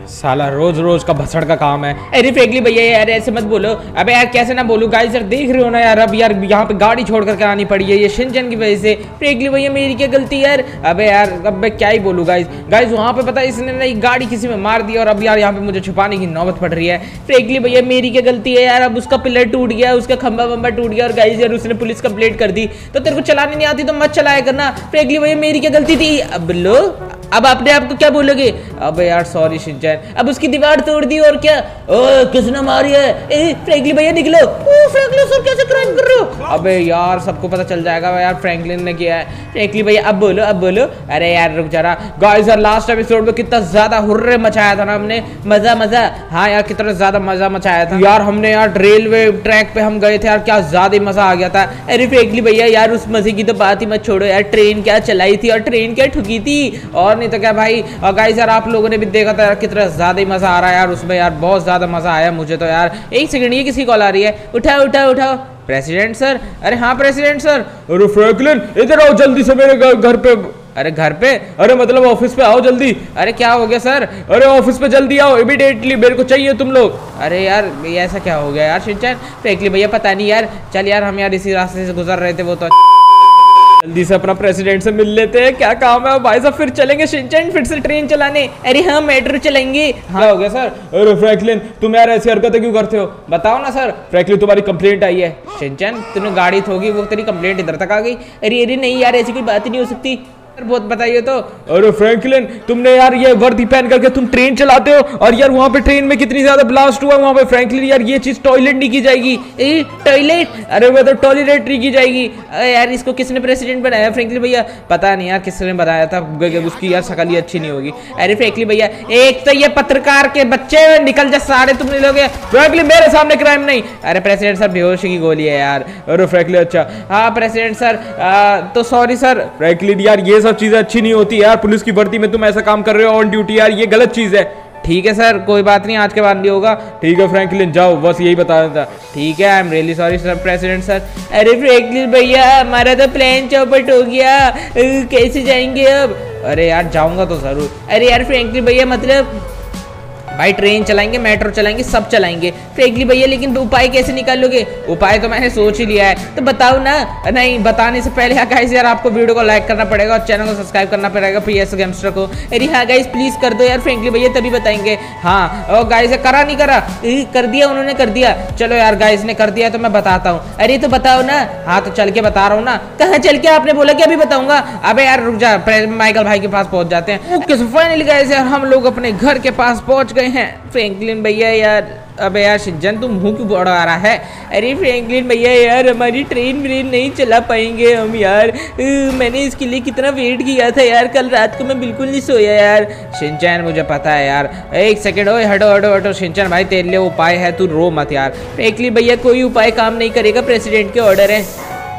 साला रोज रोज का भसड़ का काम है। अरे फ्रैंकलिन भैया यार ऐसे मत बोलो। अबे यार कैसे ना बोलूं गाइस, यार देख रहे हो ना यार, अब यार यहाँ पे गाड़ी छोड़ करके आनी पड़ी है ये शिनचैन की वजह से। फ्रैंकलिन भैया मेरी क्या गलती यार। अबे यार अब मैं क्या ही बोलूं गाइस वहाँ पे पता है इसने ना गाड़ी किसी में मार दी और अब यार यहाँ पे मुझे छुपाने की नौबत पड़ रही है। फ्रैंकलिन भैया मेरी क्या गलती है यार। अब उसका पिलर टूट गया, उसका खंबा वंबा टूट गया और गाइस यार उसने पुलिस कंप्लेंट कर दी। तो तेरे को चलाने नहीं आती तो मत चलाया करना। फ्रैंकलिन भैया मेरी क्या गलती थी। अब लो अब अपने आप को क्या बोलोगे। अब यार सॉरी शिनचैन, अब उसकी दीवार तोड़ दी और क्या। ओ किसने मारी है। फ्रैंकलिन भैया निकलो। फ्रैंकलिन सर कैसे क्राइम कर रहे हो। अबे यार सबको पता चल जाएगा यार फ्रैंकलिन ने किया है। फ्रैंकलिन भैया अब बोलो अब बोलो। अरे यार रुक जरा गाइस, यार लास्ट एपिसोड में कितना ज्यादा हुर्रे मचाया था ना हमने। मजा मजा, हाँ यार कितना ज्यादा मजा मचाया था यार हमने यार। रेलवे ट्रैक पे हम गए थे यार, क्या ज्यादा मजा आ गया था। अरे फ्रैंकलिन भैया यार उस मजे की तो बात ही मत छोड़ो यार। ट्रेन क्या चलाई थी और ट्रेन क्या ठुकी थी, और नहीं तो क्या भाई। और गाइस यार आप लोगों ने भी देखा था यार कितना ज्यादा ही मजा आ रहा है यार उसमें यार, बहुत ज्यादा मजा आया मुझे तो यार। एक सेकंड ये किसी कॉल आ रही है, उठाओ उठाओ उठाओ। President sir. अरे हाँ प्रेसिडेंट सर। अरे फ्रैंकलिन इधर आओ जल्दी से मेरे घर पे। अरे घर पे, अरे मतलब ऑफिस पे आओ जल्दी। अरे क्या हो गया सर। अरे ऑफिस पे जल्दी आओ इमीडिएटली, मेरे को चाहिए तुम लोग। अरे यार ये ऐसा क्या हो गया यार शिनचैन। फ्रैंकलिन भैया पता नहीं यार, चल यार हम यार इसी रास्ते से गुजर रहे थे वो तो। जल्दी से अपना प्रेसिडेंट से मिल लेते हैं, क्या काम है भाई साहब। फिर चलेंगे शिनचैन फिर से ट्रेन चलाने। अरे हाँ मेट्रो चलेंगे। हाँ क्या हो गया सर। अरे फ्रैंकलिन तुम यार ऐसी हरकतें क्यों करते हो। बताओ ना सर। फ्रैंकलिन तुम्हारी कंप्लेंट आई है। शिनचैन तूने गाड़ी ठोकी वो तेरी कंप्लेंट इधर तक आ गई। अरे नहीं यार ऐसी कोई बात ही नहीं हो सकती। बहुत बताइए तो। अरे फ्रैंकलिन तुमने यार ये वर्दी पहन करके तुम ट्रेन चलाते हो और यार वहाँ पे ट्रेन में कितनी ज्यादा ब्लास्ट हुआ वहाँ पे। फ्रैंकलिन यार ये चीज टॉयलेट नहीं की जाएगी। टॉयलेट? अरे वो तो टॉयलेटरी की जाएगी। यार इसको किसने प्रेसिडेंट बनाया फ्रैंकलिन भैया। पता नहीं यार किसने बनाया था, उसकी यार शक्ल ही अच्छी नहीं होगी। अरे फ्रैंकलिन भैया एक तो ये पत्रकार के बच्चे निकल जा सारे तुम लोग। फ्रैंकलिन मेरे सामने क्राइम नहीं। अरे प्रेसिडेंट सर बेहोशी की गोली है यार। अरे फ्रैंकलिन अच्छा हाँ प्रेसिडेंट सर तो सॉरी सर। फ्रैंकलिन यार ये सब चीजें अच्छी नहीं होती यार, पुलिस की भर्ती में तुम ऐसा काम कर रहे हो ऑन ड्यूटी यार, ये गलत चीज है। ठीक है सर कोई बात नहीं, आज के बाद नहीं होगा। ठीक है फ्रैंकलिन जाओ, बस यही बताना था। ठीक है I am really sorry sir president sir. अरे फ्रैंकलिन भैया हमारा तो प्लेन चौपट हो गया, कैसे जाएंगे अब। अरे यार जाऊंगा तो जरूर। अरे यार फ्रैंकलिन भैया मतलब भाई ट्रेन चलाएंगे मेट्रो चलाएंगे सब चलाएंगे फ्रैंकलिन भैया, लेकिन उपाय कैसे निकालोगे। उपाय तो मैंने सोच ही लिया है तो बताओ ना। नहीं बताने से पहले गाइस यार आपको वीडियो को लाइक करना पड़ेगा और चैनल को सब्सक्राइब करना पड़ेगा PS गेमस्टर को। अरे हाँ गाइस प्लीज कर दो यार फ्रैंकलिन भैया तभी बताएंगे। हाँ और गाइस करा नहीं करा, कर दिया उन्होंने कर दिया। चलो यार गाइस ने कर दिया तो मैं बताता हूँ। अरे तो बताओ ना। हाँ तो चल के बता रहा हूँ ना। कहाँ चल के, आपने बोला कि अभी बताऊंगा। अबे यार रुक जा, माइकल भाई के पास पहुंच जाते हैं। ओके सो फाइनली गाइस यार हम लोग अपने घर के पास पहुंच गए हैं। फ्रैंकलिन भैया यार अबे यार शिनचैन तुम मुंह क्यों बड़ा आ रहा है। अरे फ्रैंकलिन भैया यार हमारी ट्रेन नहीं चला पाएंगे हम यार। मैंने इसके लिए कितना वेट किया था यार, कल रात को मैं बिल्कुल नहीं सोया यार। शिनचैन मुझे पता है यार। एक सेकंड ओए हटो हटो हटो शिनचैन भाई तेरे लिए उपाय है, तू रो मत यार। फ्रैंकलिन भैया कोई उपाय काम नहीं करेगा, प्रेसिडेंट के ऑर्डर है।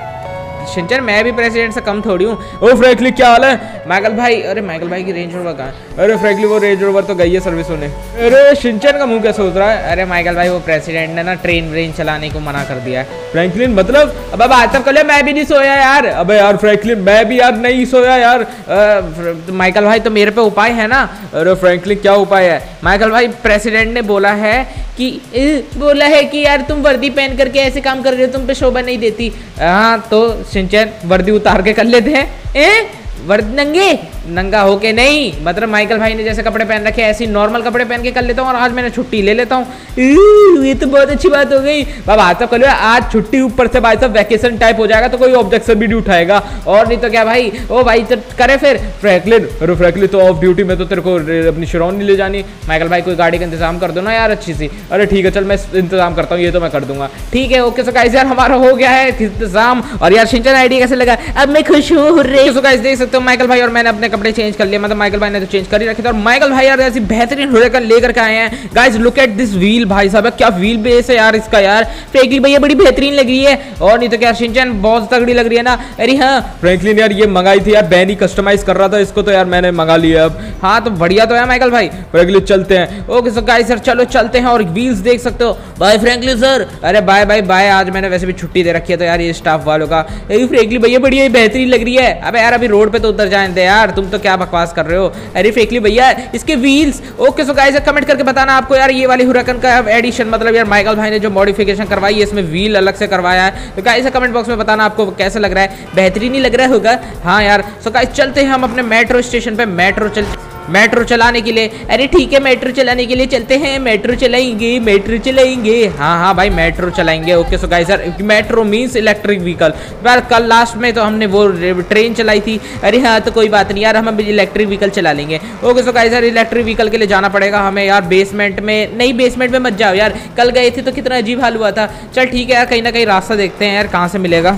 शिनचैन मैं भी प्रेसिडेंट से कम थोड़ी हूँ। ओ फ्रैंकलिन क्या हाल है। माइकल भाई, अरे माइकल भाई की रेंज रोवर कहाँ है। अरे फ्रैंकलिन वो रेंज रोवर तो गई है सर्विस होने। अरे शिनचैन का मुंह क्या सोच रहा है। अरे माइकल भाई वो प्रेसिडेंट ने ना ट्रेन चलाने को मना कर दिया है। फ्रैंकलिन मतलब अब बात तब कर मैं भी नहीं सोया यार। अबे यार फ्रैंकलिन मैं भी यार नहीं सोया यार। माइकल भाई तो मेरे पे उपाय है ना। अरे फ्रैंकलिन क्या उपाय है। माइकल भाई प्रेसिडेंट ने बोला है कि यार तुम वर्दी पहन करके ऐसे काम कर रहे हो, तुम पे शोभा नहीं देती। हाँ तो शिनचैन वर्दी उतार के कर लेते हैं। वर्दी नंगा होके नहीं, मतलब माइकल भाई ने जैसे कपड़े पहन रखे ऐसे नॉर्मल कपड़े पहन के कर लेता हूँ और आज मैंने छुट्टी ले लेता हूँ। ये तो बहुत अच्छी बात हो गई। बाबा तो कल आज छुट्टी ऊपर से भाई साहब वैकेशन टाइप हो जाएगा तो कोई ऑब्जेक्शन भी नहीं उठाएगा, और नहीं तो क्या भाई। ओ भाई तो करे फिर फ्रैंकलिन। अरे फ्रैंकलिन तो ऑफ ड्यूटी में तो तेरे को अपनी शिरौन नहीं ले जानी। माइकल भाई कोई गाड़ी का इंतजाम कर दो ना यार अच्छी सी। अरे ठीक है चल मैं इंतजाम करता हूँ, ये तो मैं कर दूंगा। ठीक है ओके सो गाइस यार हमारा हो गया है इंतजाम। और यार शिनचैन आइडिया कैसे लगा, अब मैं खुश हूँ। सो गाइस देख सकते हो माइकल भाई और मैंने अपने कपड़े चेंज कर लिए, मतलब माइकल भाई ने तो चेंज कर ही रखे थे। और माइकल भाई यार ऐसी बेहतरीन हुर्रियत लेकर के आए हैं। Guys look at this wheel भाई साहब, क्या व्हील बेस है यार इसका यार। फ्रैंकलिन भैया बड़ी बेहतरीन लग रही है, और नहीं तो क्या शिनचैन बहुत तगड़ी लग रही है ना। अरे हाँ फ्रैंकलिन यार ये मंगाई थी यार, बैनी कस्टमाइज कर रहा था इसको तो यार मैंने मंगा लिया अब। हाँ तो बढ़िया तो है माइकल भाई। फ्रैंकलिन चलते हैं। ओके सो गाइस सर चलो चलते हैं। और व्हील्स देख सकते हो। Bye Franklin sir. अरे बाय बाय बाय, आज मैंने वैसे भी छुट्टी दे रखी है तो यार ये स्टाफ वालों का। फ्रैंकलिन भैया बढ़िया बेहतरीन लग रही है। अबे यार अभी रोड पे तो उतर जाने दे यार, तुम तो क्या बकवास कर रहे हो। अरे फ्रैंकलिन भैया इसके wheels, okay so guys comment करके बताना आपको यार ये वाली हुराकन का एडिशन, मतलब यार माइकल भाई ने जो मॉडिफिकेशन करवाई है इसमें व्हील अलग से करवाया है। तो गाइस कमेंट बॉक्स में बताना आपको कैसा लग रहा है, बेहतरीन ही लग रहा होगा। हाँ यार सो गाइस चलते हैं हम अपने मेट्रो स्टेशन पे मेट्रो चलाने के लिए। अरे ठीक है मेट्रो चलाने के लिए चलते हैं, मेट्रो चलाएंगे। हाँ भाई मेट्रो चलाएंगे। ओके सो गाइस यार मेट्रो मींस इलेक्ट्रिक व्हीकल। यार कल लास्ट में तो हमने वो ट्रेन चलाई थी। अरे हाँ तो कोई बात नहीं यार, हम अभी इलेक्ट्रिक व्हीकल चला लेंगे। ओके सो गाइस यार इलेक्ट्रिक व्हीकल के लिए जाना पड़ेगा हमें यार बेसमेंट में। नहीं बेसमेंट में मत जाओ यार, कल गए थे तो कितना अजीब हाल हुआ था। चल ठीक है यार कहीं ना कहीं रास्ता देखते हैं यार कहाँ से मिलेगा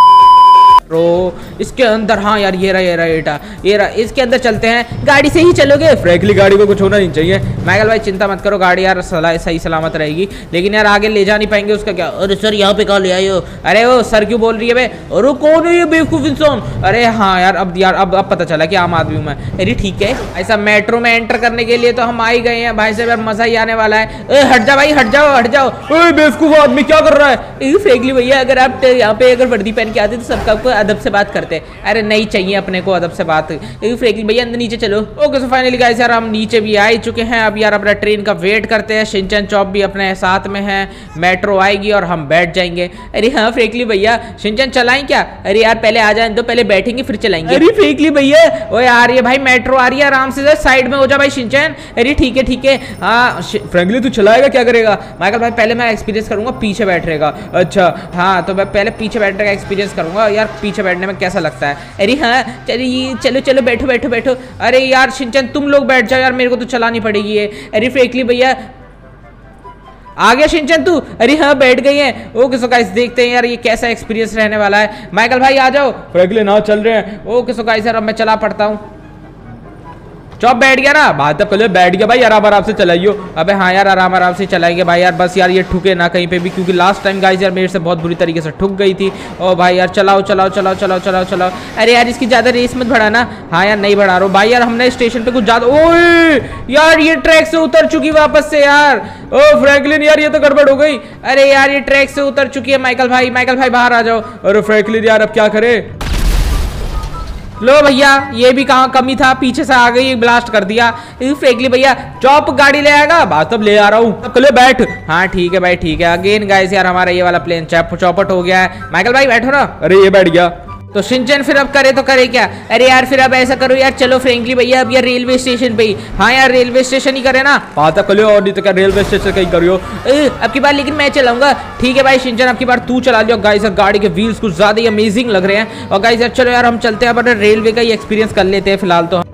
इसके अंदर। हाँ यार ये रहा इसके अंदर चलते हैं। गाड़ी से ही चलोगे? फ्रैंकलिन गाड़ी को कुछ होना नहीं चाहिए। माइकल भाई चिंता मत करो, गाड़ी यार सही सलामत रहेगी, लेकिन यार आगे ले जा नहीं पाएंगे उसका क्या। अरे सर यहाँ पे कहाँ ले आए हो? अरे वो सर क्यों बोल रही है बे? अरे कौन है ये बेवकूफ इंसान? अरे हाँ यार अब पता चला कि आम आदमी हूँ मैं। अरे ठीक है ऐसा मेट्रो में एंटर करने के लिए तो हम आ ही गए हैं भाई साहब, यार मजा ही आने वाला है। हट जा भाई, हट जाओ। बेवकूफ आदमी क्या कर रहा है? फ्रैंकलिन भैया अगर आप यहाँ पे अगर वर्दी पहन के आते तो सबका अदब से बात करते। अरे नहीं चाहिए अपने को अदब से बात। फ्रैंकलिन भैया अंदर नीचे चलो। ओके सो फाइनली गाइस यार हम नीचे भी आ चुके हैं। अब यार अपना ट्रेन का वेट करते हैं। शिनचैन चॉप भी अपने साथ में है। मेट्रो आएगी और हम बैठ जाएंगे। अरे हाँ फ्रैंकलिन भैया शिनचैन चलाएं क्या? अरे यार पहले आ जाए तो पहले बैठेंगे फिर चलाएंगे। अरे फ्रैंकलिन भैया ओ यार ये भाई मेट्रो आ रही है, आराम से साइड में हो जा भाई शिनचैन। अरे ठीक है हाँ फ्रैंकलिन तू चलाएगा क्या करेगा? माइकल भाई पहले मैं एक्सपीरियंस करूंगा, पीछे बैठ रहेगा। अच्छा हाँ तो मैं पहले पीछे बैठने का एक्सपीरियंस करूंगा यार, पीछे बैठने में कैसा लगता है। अरे हाँ चलो बैठो। अरे यार शिनचैन तुम लोग बैठ जाओ यार, मेरे को तो चलानी पड़ेगी ये। अरे फ्रैंकलिन भैया आ गया शिनचैन तू? अरे हाँ बैठ गई है। ओके सो गाइस देखते हैं यार ये कैसा एक्सपीरियंस रहने वाला है। माइकल भाई आ जाओ। फ्रैंकलिन हाँ चल रहे हैं। ओके सो गाइस यार अब मैं चला पड़ता हूँ। चौप बैठ गया ना? बात अब पहले बैठ गया भाई, आराम से चलाइयो। अबे हाँ यार आराम से चलाएंगे भाई यार, बस यार ये ठुके ना कहीं पे भी, क्योंकि लास्ट टाइम गाइस यार मेरे से बहुत बुरी तरीके से ठुक गई थी। ओ भाई यार चलाओ। अरे यार इसकी ज्यादा रेस मत बढ़ाना। हाँ यार नहीं बढ़ा रहा हूँ भाई यार, हमने स्टेशन पे कुछ ज्यादा। ओए यार ये ट्रैक से उतर चुकी वापस से यार। ओ फ्रैंकलिन यार ये तो गड़बड़ हो गई। अरे यार ये ट्रैक से उतर चुकी है। माइकल भाई बाहर आ जाओ। अरे फ्रैंकलिन यार अब क्या करे? लो भैया ये भी कहाँ कमी था, पीछे से आ गई ब्लास्ट कर दिया। फ्रैंकलिन भैया चॉप गाड़ी ले आएगा? बात अब ले आ रहा हूँ, अब बैठ। हाँ ठीक है भाई ठीक है। अगेन गाइस यार हमारा ये वाला प्लेन चौपट हो गया है। माइकल भाई बैठो ना। अरे ये बैठ गया तो शिनचैन फिर अब करे तो करे क्या? अरे यार फिर अब ऐसा करो यार, चलो फ्रैंकलिन भैया अब यार रेलवे स्टेशन पे ही। हाँ यार रेलवे स्टेशन ही करे ना। बात कर लो, और नहीं तो क्या रेलवे स्टेशन कहीं करियो। अब की बार लेकिन मैं चलाऊंगा। ठीक है भाई शिनचैन अब की बार तू चला लियो। गाइस गाड़ी के व्हील्स कुछ ज्यादा ही अमेजिंग लग रहे हैं। और गाइस यार चलो यार हम चलते हैं, अब रेलवे का ही एक्सपीरियंस कर लेते हैं फिलहाल तो।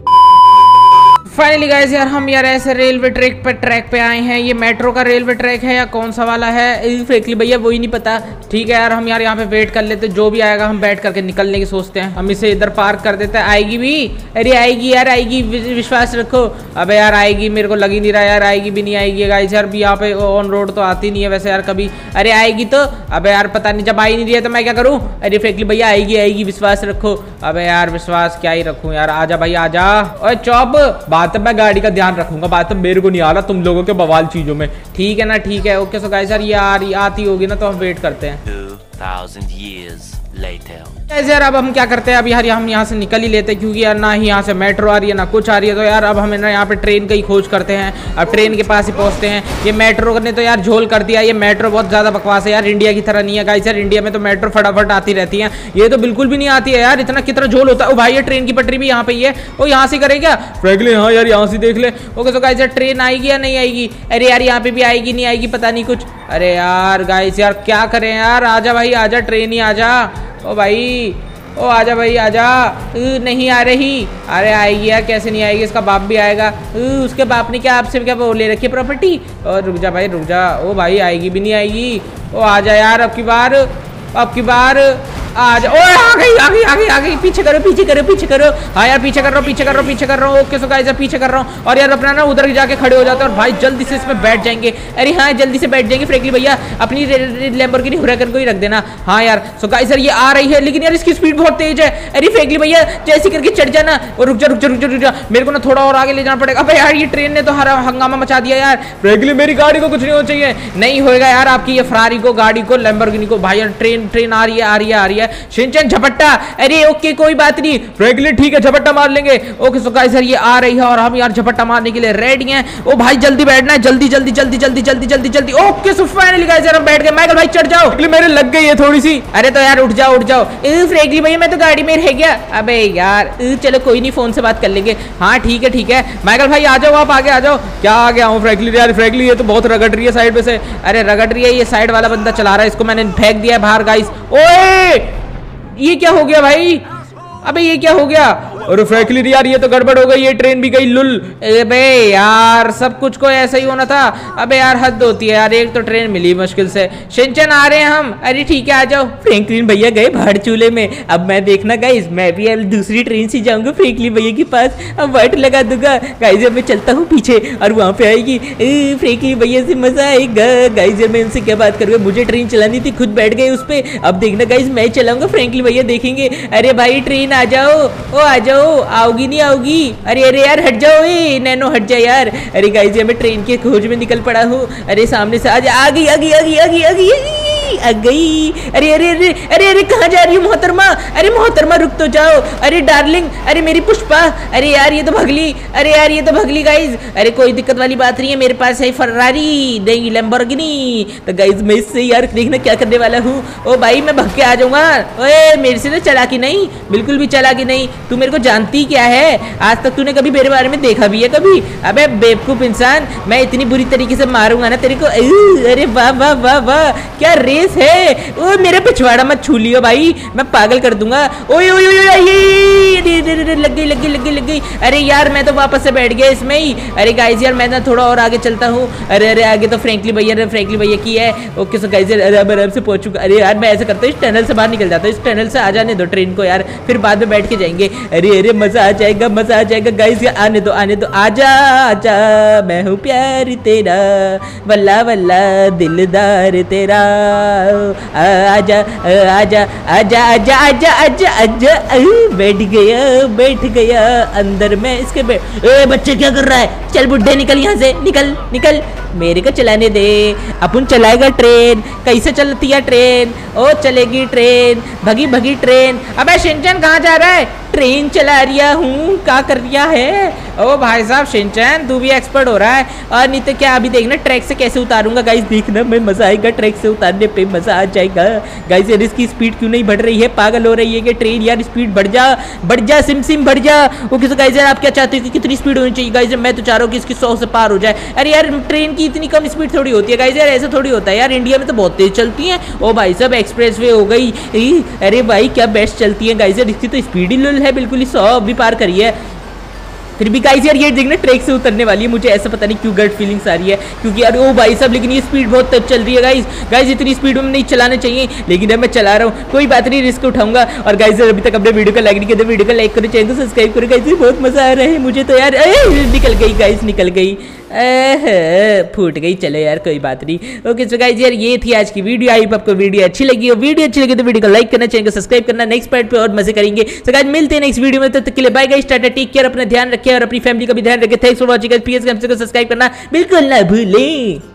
फाइनली गाइस यार हम यार ऐसे रेलवे ट्रैक पे आए हैं। ये मेट्रो का रेलवे ट्रैक है या कौन सा वाला है फ्रैंकलिन भैया वही नहीं पता। ठीक है यार हम यार यहाँ पे वेट कर लेते, जो भी आएगा हम बैठ करके निकलने की सोचते हैं। हम इसे इधर पार्क कर देते हैं। आएगी भी? अरे आएगी यार आएगी, विश्वास रखो। अबे यार आएगी, मेरे को लग ही नहीं रहा यार आएगी भी नहीं आएगी। गाइस यार भी यहाँ पे ऑन रोड तो आती नहीं है वैसे यार कभी। अरे आएगी तो? अबे यार पता नहीं, जब आई नहीं रही है तो मैं क्या करूँ? अरे फ्रैंकलिन भैया आएगी विश्वास रखो। अबे यार विश्वास क्या ही रखूँ यार, आजा भाई आजा। और चौप बात मैं गाड़ी का ध्यान रखूंगा, बात तो मेरे को नहीं आ रहा तुम लोगों के बवाल चीजों में। ठीक है ना ठीक है। ओके सो गाइस यार ये आती होगी ना तो हम वेट करते हैं। 2000 years later. ऐसे यार अब हम क्या करते हैं, अब यार हम यहाँ से निकल ही लेते हैं, क्योंकि यार ना ही यहाँ से मेट्रो आ रही है ना कुछ आ रही है। तो यार अब हमें ना यहाँ पे ट्रेन का ही खोज करते हैं। अब ट्रेन के पास ही पहुँचते हैं। ये मेट्रो ने तो यार झोल कर दिया। ये मेट्रो बहुत ज्यादा बकवास है यार, इंडिया की तरह नहीं है गाइस। यार इंडिया में तो मेट्रो फटाफट आती रहती है, ये तो बिल्कुल भी नहीं आती है यार। इतना कितना झोल होता है। ओ भाई ये ट्रेन की पटरी भी यहाँ पे ही है। वो यहाँ से करे क्या फ्रैंकलिन? हाँ यार यहाँ से देख ले। ओके तो गाइस यार ट्रेन आएगी या नहीं आएगी? अरे यार यहाँ पे भी आएगी नहीं आएगी पता नहीं कुछ। अरे यार गाइस यार क्या करें यार, आजा भाई आजा, ट्रेन ही आजा। ओ भाई ओ आजा भाई आजा। नहीं आ रही। अरे आएगी यार, कैसे नहीं आएगी, इसका बाप भी आएगा। उसके बाप ने क्या आपसे क्या वो ले रखी है प्रॉपर्टी। और रुक जा भाई रुक जा। ओ भाई आएगी भी नहीं आएगी। ओ आजा यार अब की बार आज। ओ आ गई। पीछे करो। हाँ यार पीछे कर रहा हूँ। ओके सो गाइस पीछे कर रहा हूँ। और यार अपना ना उधर जाके खड़े हो जाते हैं और भाई जल्दी से इसमें बैठ जाएंगे। अरे हाँ जल्दी से बैठ जाएंगे। फ्रैंकलिन भैया अपनी लैम्बोर्गिनी हुराकन को ही रख देना। हाँ यार सो गाइस यार ये आ रही है, लेकिन यार इसकी स्पीड बहुत तेज है। अरे फ्रैंकलिन भैया जैसे करके चढ़ जाना। और रुक जा, मेरे को ना थोड़ा और आगे ले जाना पड़ेगा। अबे यार ये ट्रेन ने तो हरा हंगामा मचा दिया यार। फ्रैंकलिन मेरी गाड़ी को कुछ नहीं होना चाहिए। नहीं होएगा यार आपकी ये फरारी को, गाड़ी को, लैम्बोर्गिनी को। भाई यार ट्रेन आ रही है है। शिनचैन झपट्टा, अरे ओके कोई बात नहीं फ्रैंकलिन ठीक है, झपट्टा मार लेंगे। ओके सो गाइस यार ये आ रही है और हम यार झपट्टा मारने के लिए रेडी हैं। ओ भाई जल्दी बैठना है, जल्दी जल्दी जल्दी जल्दी जल्दी जल्दी जल्दी। ओके सो फाइनली गाइस यार हम बैठ गए। माइकल भाई चढ़ जाओ। मेरे लग गई है थोड़ी सी। अरे तो यार उठ जाओ उठ जाओ। फ्रैंकलिन भैया मैं तो गाड़ी में रह गया। अबे यार चलो कोई नहीं, फोन से बात कर लेंगे। हाँ ठीक है माइकल भाई आ जाओ, आप आगे आ जाओ। क्या आ गया हूँ फ्रैंकलिन यार, फ्रैंकलिन ये तो बहुत रगड़ रही है साइड में से। अरे रगड़ रही है, ये साइड वाला बंदा चला रहा है, इसको मैंने फेंक दिया है बाहर गाइस। ओए ये क्या हो गया भाई, अबे ये क्या हो गया। और फ्रैंकलिन यार ये तो गड़बड़ हो गई, ये ट्रेन भी गई लुल। अबे यार सब कुछ को ऐसा ही होना था। अबे यार हद होती है यार, एक तो ट्रेन मिली मुश्किल से। शिनचैन आ रहे हैं हम। अरे ठीक है आ जाओ। फ्रैंकलिन भैया गए भाड़ चूल्हे में, अब मैं देखना गाइस, मैं भी अब दूसरी ट्रेन से जाऊंगा फ्रैंकलिन भैया के पास, अब वाइट लगा दूंगा गाइस। मैं चलता हूँ पीछे और वहाँ पे आएगी फ्रैंकलिन भैया से मजा आएगा गाइस। मैं उनसे क्या बात करूँगा, मुझे ट्रेन चलानी थी, खुद बैठ गए उस पर। अब देखना गाइस मैं चलाऊंगा, फ्रैंकलिन भैया देखेंगे। अरे भाई ट्रेन आ जाओ, ओ आ जाओ। आओगी नहीं आओगी। अरे अरे यार हट जाओ, नैनो हट जा यार। अरे गाइस मैं ट्रेन के खोज में निकल पड़ा हूँ। अरे सामने से आ गई आ गई आ गई आ गई आ गई आ गई। अरे अरे अरे अरे अरे कहाँ जा रही हो मोहतरमा। अरे मोहतरमा रुक तो जाओ। अरे डार्लिंग, अरे मेरी पुष्पा। अरे यार ये तो भगली, अरे यार ये तो भगली गाइस। अरे कोई दिक्कत वाली बात नहीं है, मेरे पास है फरारी नहीं लैम्बोर्गिनी। तो गाइस मैं इससे यार देखना क्या करने वाला हूँ। ओ भाई मैं भग के आ जाऊंगा। ओए मेरे से तो चालाकी नहीं, बिल्कुल भी चालाकी नहीं। तू मेरे को जानती क्या है, आज तक तूने कभी मेरे बारे में देखा भी है कभी। अबे बेवकूफ इंसान, मैं इतनी बुरी तरीके से मारूंगा ना तेरे को। अरे वाह वाह वाह वाह क्या रेस है। ओ मेरा पिछवाड़ा मत छू लियो भाई, मैं पागल कर दूंगा। ओए ओए ओए लग गई लग गई लग गई लग गई। अरे यार मैं तो वापस से बैठ गया इसमें ही। अरे गाइस यार मैं ना थोड़ा और आगे चलता हूँ। अरे अरे आगे तो फ्रैंकलिन भैया की है। ओके सो गाइस आराम से पहुंचूंगा। अरे यार मैं ऐसा करता हूँ, इस टनल से बाहर निकल जाता हूँ, इस टनल से आ जाने दो ट्रेन को यार, फिर बाद में बैठ के जाएंगे। अरे अरे मजा आ जाएगा मजा आ जाएगा गाइस, आने दो आजा आजा, मैं हूँ प्यार तेरा वल्ला वल्ला दिलदार तेरा। आजा आजा आजा आजा आजा आजा आजा। बैठ गया अंदर में इसके बच्चे क्या कर रहा है। चल बुड्ढे निकल यहाँ से, निकल निकल, मेरे को चलाने दे। अपन चलाएगा ट्रेन, कैसे चलती है ट्रेन। ओ चलेगी ट्रेन, भगी भगी ट्रेन। अबे शिनचैन कहाँ जा रहा है, ट्रेन चला रिया हूँ, क्या कर रिया है। ओ भाई साहब शिनचैन तू भी एक्सपर्ट हो रहा है। और नहीं तो क्या, अभी देखना ट्रैक से कैसे उतारूंगा गाइस, देखना मैं मजा आएगा, ट्रैक से उतारने पे मजा आ जाएगा गाइस। यार इसकी स्पीड क्यों नहीं बढ़ रही है, पागल हो रही है कि ट्रेन। यार स्पीड बढ़ जा सिम सिम बढ़ जा। ओके सो गाइस यार आप क्या चाहते हो कि कितनी स्पीड होनी चाहिए गाइस, मैं तो चाह रहा हूँ कि इसकी 100 से पार हो जाए। अरे यार ट्रेन की इतनी कम स्पीड थोड़ी होती है गाइस, यार ऐसा थोड़ी होता है यार, इंडिया में तो बहुत तेज चलती है। ओ भाई साहब एक्सप्रेसवे हो गई। अरे भाई क्या बेस्ट चलती है गाइस, यार इसकी तो स्पीड ही लुल है, बिल्कुल ही 100 भी पार करी है। फिर भी गाइस यार ये देखना ट्रैक से उतरने वाली है, मुझे ऐसा पता नहीं क्यों गट फीलिंग्स आ रही है, क्योंकि यार ओ भाई साहब लेकिन ये स्पीड बहुत तेज चल रही है गाइस इतनी स्पीड में नहीं चलाना चाहिए, लेकिन अब मैं चला रहा हूँ, कोई बात नहीं, रिस्क उठाऊंगा। और गाइस अभी तक अपने वीडियो को लाइक नहीं किया तो वीडियो को लाइक करो, चैनल को सब्सक्राइब करो गाइस, बहुत मजा आ रहा है मुझे तो यार। निकल गई गाइस निकल गई, फूट गई, चलो यार कोई बात नहीं। ओके सो गाइस यार ये थी आज की वीडियो, आई होप आपको वीडियो अच्छी लगी हो। वीडियो अच्छी लगी तो वीडियो को लाइक करना, चैनल को सब्सक्राइब करना, नेक्स्ट पार्ट पे और मजे करेंगे। सो गाइस मिलते हैं नेक्स्ट वीडियो में, तब तक के लिए bye guys, tata, take care, अपना ध्यान रखिए और अपनी फैमिली का भी ध्यान रखिए। Thanks for watching guys, please हमसे को सब्सक्राइब करना बिल्कुल ना भूलें।